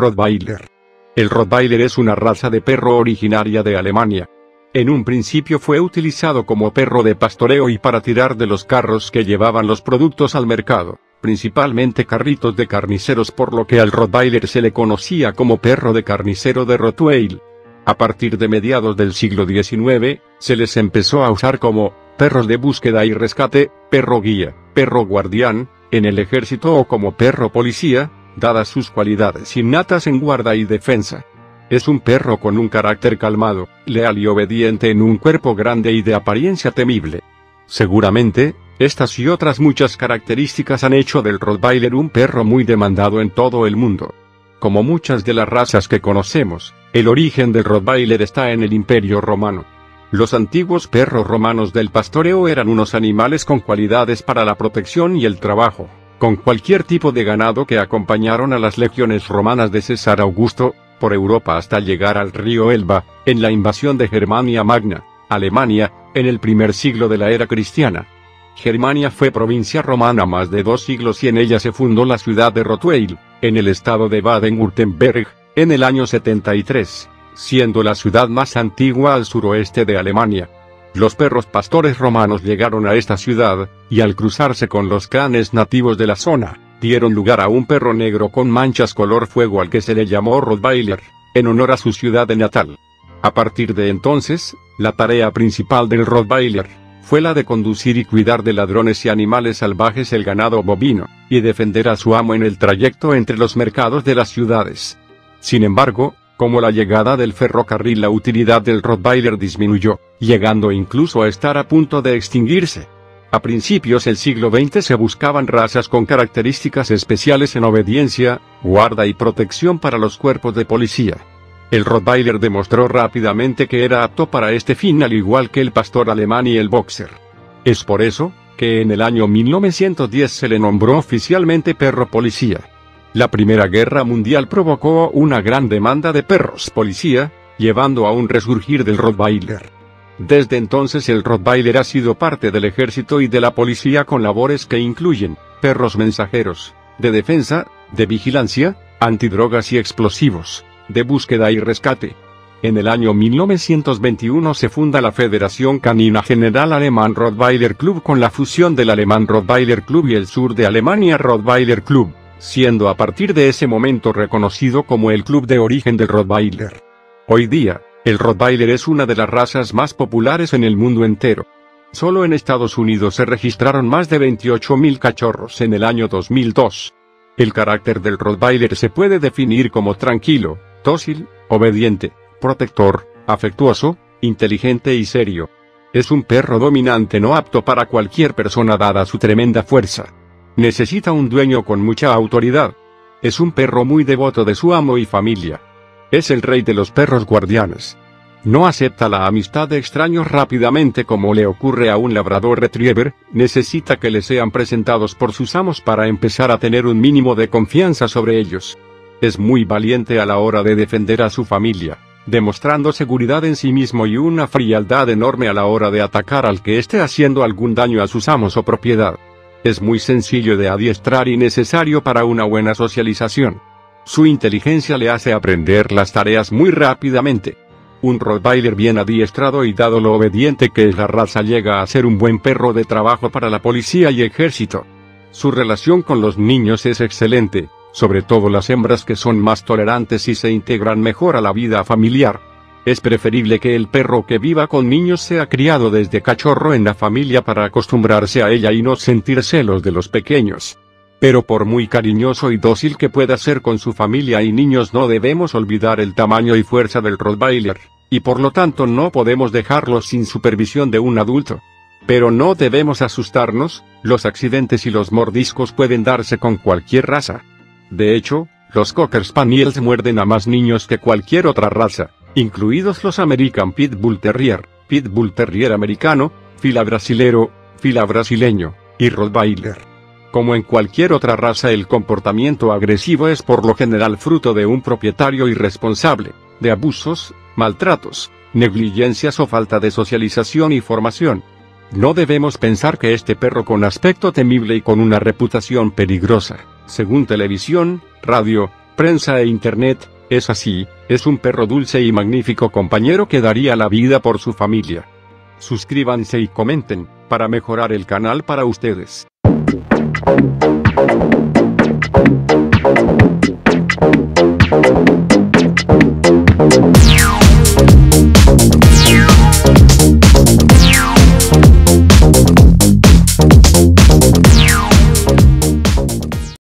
Rottweiler. El Rottweiler es una raza de perro originaria de Alemania. En un principio fue utilizado como perro de pastoreo y para tirar de los carros que llevaban los productos al mercado, principalmente carritos de carniceros, por lo que al Rottweiler se le conocía como perro de carnicero de Rottweil. A partir de mediados del siglo XIX, se les empezó a usar como perros de búsqueda y rescate, perro guía, perro guardián, en el ejército o como perro policía, dadas sus cualidades innatas en guarda y defensa. Es un perro con un carácter calmado, leal y obediente en un cuerpo grande y de apariencia temible. Seguramente, estas y otras muchas características han hecho del Rottweiler un perro muy demandado en todo el mundo. Como muchas de las razas que conocemos, el origen del Rottweiler está en el Imperio Romano. Los antiguos perros romanos del pastoreo eran unos animales con cualidades para la protección y el trabajo, con cualquier tipo de ganado, que acompañaron a las legiones romanas de César Augusto, por Europa hasta llegar al río Elba, en la invasión de Germania Magna, Alemania, en el primer siglo de la era cristiana. Germania fue provincia romana más de 2 siglos y en ella se fundó la ciudad de Rottweil, en el estado de Baden-Württemberg, en el año 73, siendo la ciudad más antigua al suroeste de Alemania. Los perros pastores romanos llegaron a esta ciudad, y al cruzarse con los canes nativos de la zona, dieron lugar a un perro negro con manchas color fuego al que se le llamó Rottweiler, en honor a su ciudad de natal. A partir de entonces, la tarea principal del Rottweiler fue la de conducir y cuidar de ladrones y animales salvajes el ganado bovino, y defender a su amo en el trayecto entre los mercados de las ciudades. Sin embargo, como la llegada del ferrocarril, la utilidad del Rottweiler disminuyó, llegando incluso a estar a punto de extinguirse. A principios del siglo XX se buscaban razas con características especiales en obediencia, guarda y protección para los cuerpos de policía. El Rottweiler demostró rápidamente que era apto para este fin, al igual que el pastor alemán y el boxer. Es por eso que en el año 1910 se le nombró oficialmente perro policía. La Primera Guerra Mundial provocó una gran demanda de perros policía, llevando a un resurgir del Rottweiler. Desde entonces el Rottweiler ha sido parte del ejército y de la policía, con labores que incluyen perros mensajeros, de defensa, de vigilancia, antidrogas y explosivos, de búsqueda y rescate. En el año 1921 se funda la Federación Canina General Alemán Rottweiler Club, con la fusión del Alemán Rottweiler Club y el sur de Alemania Rottweiler Club, siendo a partir de ese momento reconocido como el club de origen del Rottweiler. Hoy día, el Rottweiler es una de las razas más populares en el mundo entero. Solo en Estados Unidos se registraron más de 28.000 cachorros en el año 2002. El carácter del Rottweiler se puede definir como tranquilo, dócil, obediente, protector, afectuoso, inteligente y serio. Es un perro dominante no apto para cualquier persona dada su tremenda fuerza. Necesita un dueño con mucha autoridad. Es un perro muy devoto de su amo y familia. Es el rey de los perros guardianes. No acepta la amistad de extraños rápidamente, como le ocurre a un Labrador Retriever. Necesita que le sean presentados por sus amos para empezar a tener un mínimo de confianza sobre ellos. Es muy valiente a la hora de defender a su familia, demostrando seguridad en sí mismo y una frialdad enorme a la hora de atacar al que esté haciendo algún daño a sus amos o propiedad. Es muy sencillo de adiestrar y necesario para una buena socialización. Su inteligencia le hace aprender las tareas muy rápidamente. Un Rottweiler bien adiestrado y dado lo obediente que es la raza, llega a ser un buen perro de trabajo para la policía y ejército. Su relación con los niños es excelente, sobre todo las hembras, que son más tolerantes y se integran mejor a la vida familiar. Es preferible que el perro que viva con niños sea criado desde cachorro en la familia para acostumbrarse a ella y no sentir celos de los pequeños. Pero por muy cariñoso y dócil que pueda ser con su familia y niños, no debemos olvidar el tamaño y fuerza del Rottweiler, y por lo tanto no podemos dejarlo sin supervisión de un adulto. Pero no debemos asustarnos, los accidentes y los mordiscos pueden darse con cualquier raza. De hecho, los Cocker Spaniels muerden a más niños que cualquier otra raza, incluidos los American Pitbull Terrier americano, Fila brasilero, Fila brasileño, y Rottweiler. Como en cualquier otra raza, el comportamiento agresivo es por lo general fruto de un propietario irresponsable, de abusos, maltratos, negligencias o falta de socialización y formación. No debemos pensar que este perro con aspecto temible y con una reputación peligrosa, según televisión, radio, prensa e internet. Es así, es un perro dulce y magnífico compañero que daría la vida por su familia. Suscríbanse y comenten, para mejorar el canal para ustedes.